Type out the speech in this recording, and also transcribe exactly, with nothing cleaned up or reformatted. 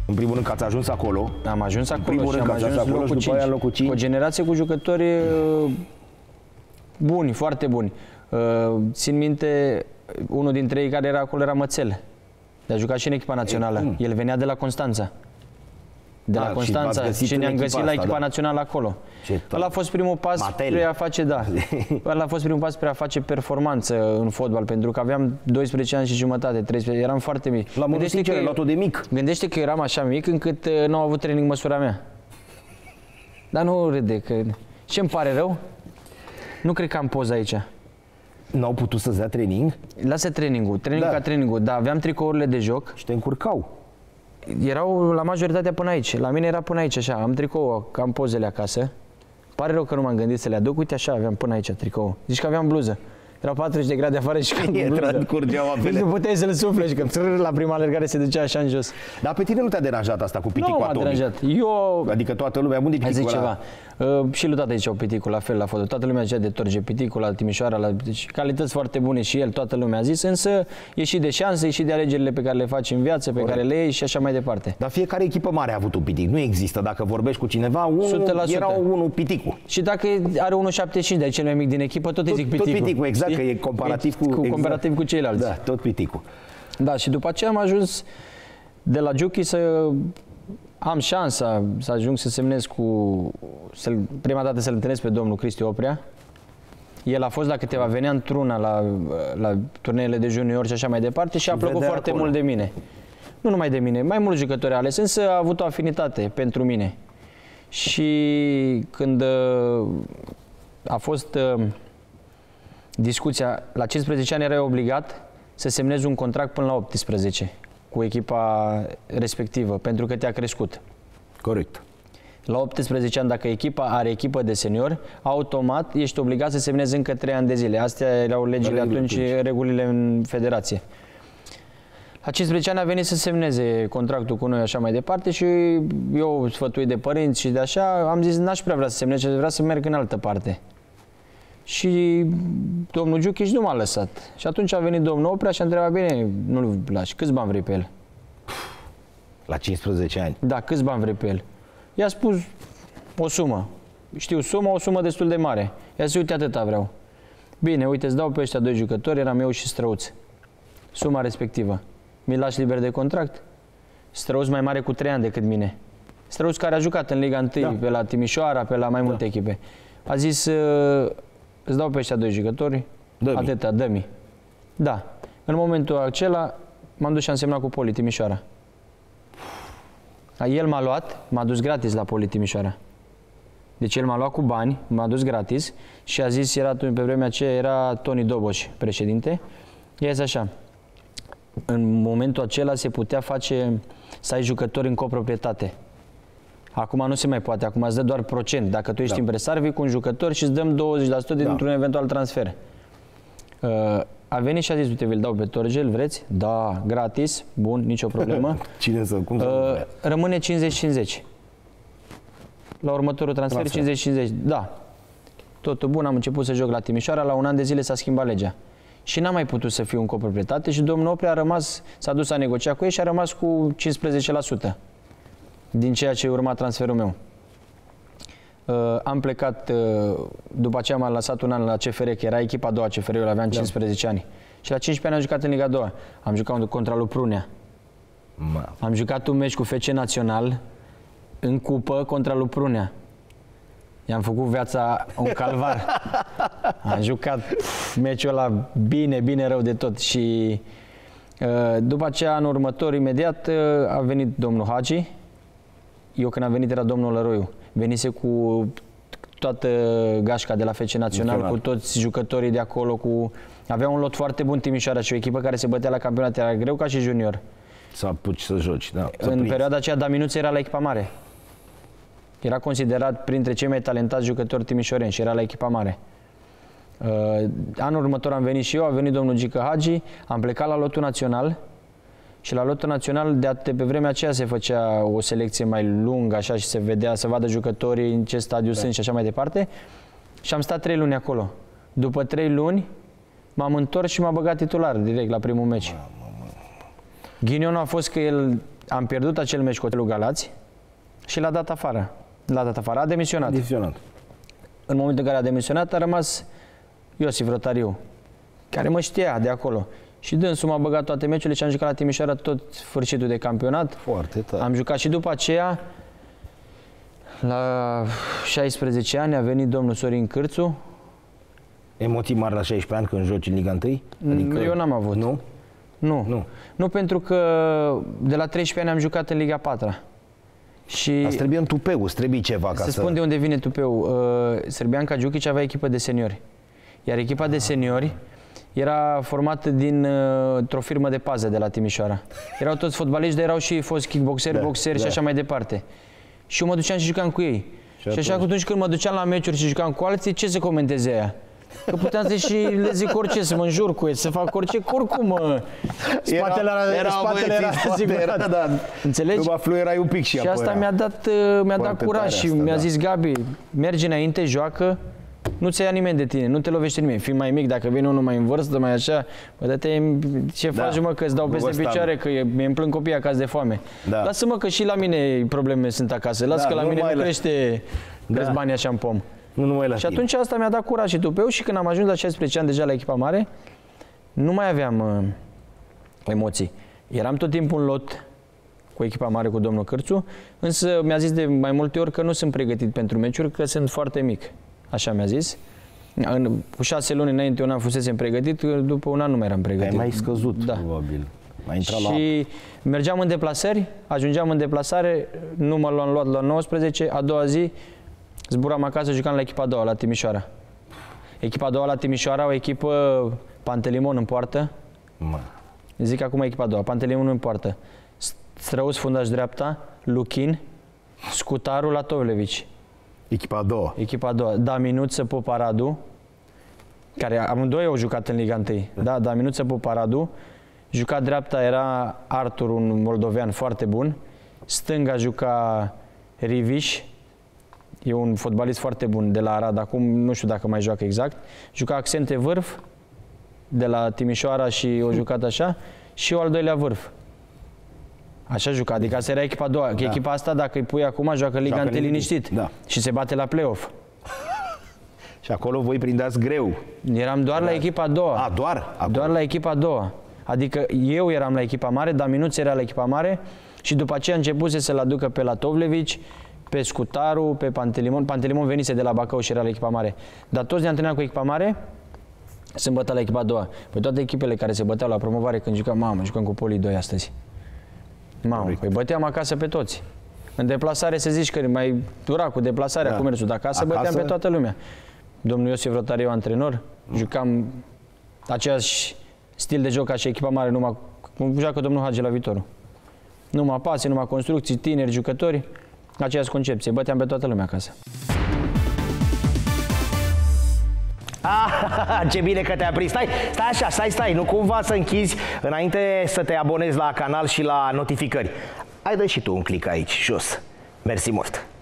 În primul rând că ați ajuns acolo. Am ajuns acolo primul și rând am că ați ajuns acolo locul și după aia locul cinci. cinci. O generație cu jucători uh, buni, foarte buni. Uh, țin minte, unul dintre ei care era acolo era Mățel. A jucat și în echipa națională. Ei, El venea de la Constanța. De la Ah, și Constanța v-ați găsit și în ne-am echipa găsit la asta, echipa da. națională acolo. Ce Ăla a fost primul pas Matele. spre a face, da. Ăla a fost primul pas spre a face performanță în fotbal, pentru că aveam doisprezece ani și jumătate, treisprezece, eram foarte mic. La modul sincer, ai luat-o de mic. Gândește că eram așa mic încât uh, nu au avut training măsura mea. Dar nu râde, că... Ce îmi pare rău? Nu cred că am poză aici. N-au putut să-ți dea training Lasă trainingul, trainingul Da. ca trainingul, dar aveam tricourile de joc. și te încurcau. Erau la majoritatea până aici. La mine era până aici, așa. Am tricou, am pozele acasă. Pare rău că nu m-am gândit să le aduc. Uite așa, aveam până aici tricou. Zici că aveam bluză. Erau patruzeci de grade afară și când E, cu bluză. curgeau apele. Deci nu puteai să-l sufle și că trrr, la prima alergare se ducea așa în jos. Dar pe tine nu te-a deranjat asta cu Nu piticul m-a atomic? deranjat. Eu... Adică toată lumea, unde Hai zic piticul ceva. ăla? Uh, și lui tata ziceau piticul, la fel la foto. Toată lumea zicea de Torge piticul, la Timișoara, la... Deci, calități foarte bune și el, toată lumea a zis, însă e și de șanse, e și de alegerile pe care le faci în viață, pe Corect. care le iei și așa mai departe. Dar fiecare echipă mare a avut un pitic. Nu există. Dacă vorbești cu cineva, o sută unul la sută. era unul piticul. Și dacă are unu virgulă șaptezeci și cinci, de cel mai mic din echipă, tot îi Tot, zic tot piticul. piticul, exact, Știi? că e comparativ cu, cu, exact. comparativ cu ceilalți. Da, tot piticul. Da, și după aceea am ajuns de la Giuchi să am șansa să ajung să semnez cu... Să prima dată să-l întâlnesc pe domnul Cristi Oprea. El a fost la câteva, venea într-una la, la turneele de juniori și așa mai departe și, și a plăcut vedea foarte acolo. mult de mine. Nu numai de mine, mai mulți jucători ales, însă a avut o afinitate pentru mine. Și când uh, a fost uh, discuția, la cincisprezece ani erai obligat să semnezi un contract până la optsprezece cu echipa respectivă, pentru că te-a crescut. Corect. La optsprezece ani, dacă echipa are echipă de seniori, automat ești obligat să semnezi încă trei ani de zile. Astea erau legile Regulile atunci, atunci. regulile în federație. La cincisprezece ani a venit să semneze contractul cu noi așa mai departe și eu, sfătuit de părinți și de așa, am zis n-aș prea vrea să semnez, vreau să merg în altă parte. Și domnul Giuchici nu m-a lăsat. Și atunci a venit domnul Oprea și a întrebat, bine, nu-l lași, câți bani vrei pe el? La cincisprezece ani. Da, câți bani vrei pe el? I-a spus o sumă. Știu suma, o sumă destul de mare. I-a zis, uite, atâta vreau. Bine, uite, îți dau pe ăștia doi jucători, eram eu și Străuț. Suma respectivă. Mi-l lași liber de contract? Străuț mai mare cu trei ani decât mine. Străuț care a jucat în Liga unu, Da. pe la Timișoara, pe la mai multe Da. echipe. A zis, "Uh, îți dau pe ăștia doi jucători, Dă-mi." atâta, dă-mi. Da. În momentul acela m-am dus și am semnat cu Poli Timișoara. El m-a luat, m-a dus gratis la Poli Timișoara. Deci el m-a luat cu bani, m-a dus gratis și a zis, era, pe vremea aceea era Toni Doboș, președinte, i-a zis așa, în momentul acela se putea face să ai jucători în coproprietate. Acum nu se mai poate, acum îți dă doar procent. Dacă tu ești Da. impresar, vii cu un jucător și îți dăm douăzeci la sută Da. dintr-un eventual transfer. Uh, a venit și a zis, uite, vi-l dau pe Torge, îl vreți? Da, gratis, bun, nicio problemă. Cine să... Cum să Uh, rămâne cincizeci cincizeci. La următorul transfer, Transfer. cincizeci cincizeci. Da. Totul bun, am început să joc la Timișoara, la un an de zile s-a schimbat legea. Și n-am mai putut să fiu în coproprietate și domnul Oprea a rămas, s-a dus a negocia cu ei și a rămas cu cincisprezece la sută din ceea ce urma transferul meu. Uh, am plecat, uh, după aceea m-am lăsat un an la C F R, că era echipa a doua C F R-ului, aveam cincisprezece ani. Și la cincisprezece ani am jucat în Liga a doua. Am jucat contra lui Prunea. Mă. Am jucat un meci cu F C Național în cupă contra lui Prunea. I-am făcut viața un calvar. Am jucat pf, meciul ăla bine, bine rău de tot. Și uh, după aceea, anul următor, imediat, uh, a venit domnul Hagi. Eu când am venit era domnul Lăroiu. Venise cu toată gașca de la F C Național, Național. cu toți jucătorii de acolo. Cu... Avea un lot foarte bun Timișoara și o echipă care se bătea la campionat. Era greu ca și junior. Să apuci să joci, da. Să În prinzi. perioada aceea, Daminuț era la echipa mare. Era considerat printre cei mai talentați jucători timișoreni și era la echipa mare. Uh, anul următor am venit și eu, a venit domnul Gică Hagi, am plecat la lotul național și la lotul național de, de pe vremea aceea se făcea o selecție mai lungă așa și se vedea, să vadă jucătorii în ce stadiu da. sunt și așa mai departe. Și am stat trei luni acolo. După trei luni m-am întors și m-a băgat titular direct la primul meci. Ghinionul a fost că el am pierdut acel meci cu Oțelul Galați și l-a dat afară. L-a dat afară, a demisionat. Demisionat. În momentul în care a demisionat, a rămas Iosif Rotariu, care mă știa de acolo. Și dânsul m-a băgat toate meciurile și am jucat la Timișoara tot sfârșitul de campionat. Foarte tare. Am jucat și după aceea, la șaisprezece ani, a venit domnul Sorin Cârțu. Emoții mari la șaisprezece ani când joci în Liga unu? Adică... Eu n-am avut. Nu? Nu. Nu. Nu, pentru că de la treisprezece ani am jucat în Liga patru. Și Îți trebuie un tupeu, îți trebuie ceva ca să... să... spun de unde vine tupeu. Uh, Sârbian Kagiukic avea echipă de seniori. Iar echipa de seniori era formată din uh, o firmă de pază de la Timișoara. Erau toți fotbaliști, dar erau și fost kickboxeri, da, boxeri da. și așa mai departe. Și eu mă duceam și jucam cu ei. Și, și așa că atunci când mă duceam la meciuri și jucam cu alții, ce să comenteze aia? Că puteam să și le zic orice, să mă înjur cu ei, să fac orice, că oricum mă... Spatele era, era, spatele era, spate era da. Înțelegi? Numai fluierai un pic și Și asta mi-a dat, mi-a dat curaj și mi-a da. zis Gabi, mergi înainte, joacă, nu ți ia nimeni de tine, nu te lovește nimeni. Fii mai mic, dacă vine unul mai în vârstă, mai așa, bă, dă-te, ce da. faci, mă, că îți dau peste picioare, că mi-mi plâng copiii acasă de foame. Da. Lasă-mă că și la mine probleme sunt acasă, lasă da, că la mine nu crește da. banii așa în pom. Nu numai la și atunci tine. Asta mi-a dat curaj și tupeu și când am ajuns la șaisprezece ani deja la echipa mare, nu mai aveam uh, emoții. Eram tot timpul în lot cu echipa mare, cu domnul Cârțu, însă mi-a zis de mai multe ori că nu sunt pregătit pentru meciuri, că sunt foarte mic. Așa mi-a zis. În, cu șase luni înainte un an fusesem pregătit, după un an nu mai eram pregătit. Ai mai scăzut, da. probabil. Mai intrat și la... mergeam în deplasări, ajungeam în deplasare, nu mă luam luat la nouăsprezece, a doua zi zburam acasă, jucam la echipa a doua, la Timișoara. Echipa a doua la Timișoara, o echipă Pantelimon în poartă. Mă. Zic acum echipa a doua, Pantelimon în poartă. Străuț fundaș dreapta, Luchin, Scutaru la Tovlevici. Echipa a doua. Echipa a doua. Daminuță Poparadu, care amândoi au jucat în Liga unu. Da, Daminuță Poparadu. Jucat dreapta era Artur, un moldovean foarte bun. Stânga juca Riviș. E un fotbalist foarte bun de la Arad, acum nu știu dacă mai joacă exact. Juca Accente vârf de la Timișoara și o jucat așa. Și o al doilea vârf. Așa juca, adică asta era echipa a doua. Da. Echipa asta, dacă îi pui acum, joacă Liga unu liniștit. Da. Și se bate la play-off. Și acolo voi prindeați greu. Eram doar da. la echipa a doua. A, doar? Acolo. Doar la echipa a doua. Adică eu eram la echipa mare, Daminuț era la echipa mare și după aceea începuse să-l aducă pe la Tovlevici, pe Scutaru, pe Pantelimon. Pantelimon venise de la Bacău și era la echipa mare. Dar toți ne antrenam cu echipa mare, sâmbătă la echipa a doua. Păi toate echipele care se băteau la promovare când jucam, mamă, jucăm cu Poli doi astăzi. Mamă, păi băteam acasă pe toți. În deplasare se zici că mai dura cu deplasarea, da. cu mersul, dar acasă, acasă băteam pe toată lumea. Domnul Iosif Rotariu, antrenor, mm. jucam aceeași stil de joc ca și echipa mare, numai cum joacă domnul Hagi la Viitorul. Numai pase, numai construcții, tineri, jucători, aceeași concepție. Băteam pe toată lumea acasă. Ah, ce bine că te-a prins. Stai, stai așa, stai, stai, nu cumva să închizi înainte să te abonezi la canal și la notificări. Hai, dă și tu un click aici, jos. Mersi mult!